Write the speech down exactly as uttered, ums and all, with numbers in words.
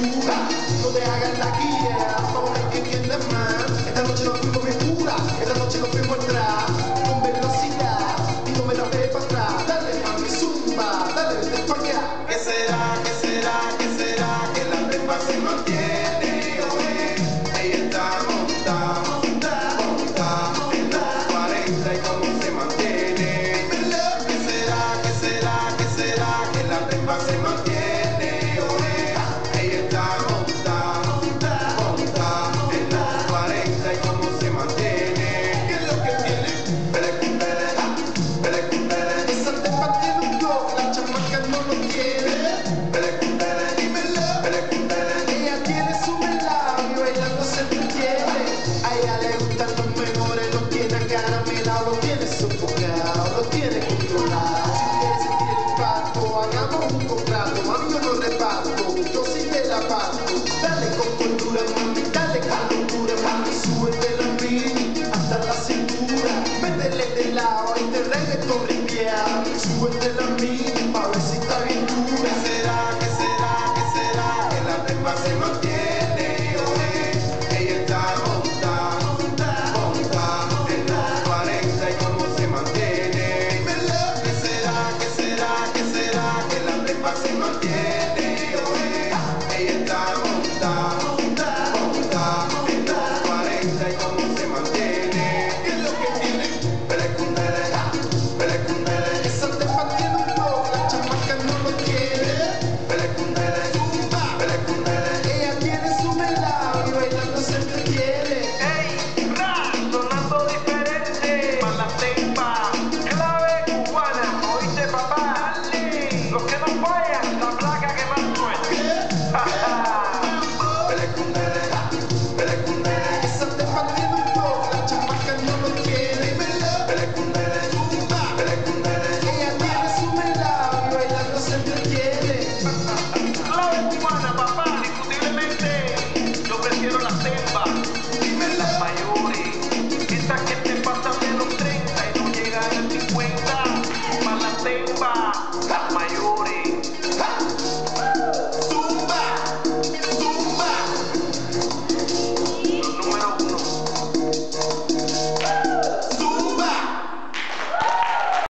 cintura. No te hagas la guía, vamos a ver quién entiende más. Esta noche nos fuimos bien pura, esta noche nos fuimos atrás. Con velocidad y no me la ve para atrás. Dale mami, zumba, dale vete pa' acá. ¿Qué será, qué será, qué será? Que la pepa se mantiene, oye. Ahí está montada, montada, montada en los cuarenta y cómo se mantiene. ¿Qué será, qué será, qué será? Que la pepa se mantiene, oye. Ahí está montada, montada, montada en los cuarenta y cómo se mantiene. ¿Qué es lo que tiene? Pere, pere, pere, pere. Esa tepa tiene un flow, la chamaca no lo tiene. Pere, pere, dímelo. Pere, pere. Ella tiene su melao y bailando se entretiene. A ella le gustan los mejores, los tiene caramelado, lo tiene sofocado, lo tiene controlado. Si quieres sentir el impacto, hagamos un contrato. Mami, yo no reparto, yo sí te la parto. Dale con cultura, mami, dale con cultura, mami. Súbete la mini hasta la cintura. Métele de lado a este reggaetón ripiado. Súbete la mini pa' ver si está bien dura. ¿Qué será, qué será, qué será? Que la pepa se mantiene, oye. Ella está montada, montada, montada en los cuarenta y cómo se mantiene. ¿Qué será, qué será, qué será? Que la pepa se mantiene, oye. Ella está montada, montada, montada en los cuarenta y cómo se mantiene. ¿Qué es lo que tiene? Pelecundere, pelecundere. Esa tepa tiene un flow, la chamaca no lo tiene. Pelecundere, pelecundere. Ella tiene su melao y bailando se entretiene. Ey, ra, sonando diferente. Pa' la tempa, clave cubana. Oíste, papá, dale. Los que no fallan, la placa que más suena. Ja, ja. Pelecundere, pelecundere. Esa tepa tiene un flow, la chamaca no lo tiene. Pelecundere, pelecundere. Ella tiene su melao y bailando se entretiene. Clave cubana, papá, indiscutiblemente. Yo prefiero la tempa. Las mayores. Estas que te pasan de los treinta y no llegan a cincuenta. Pa' la tempa, las mayores.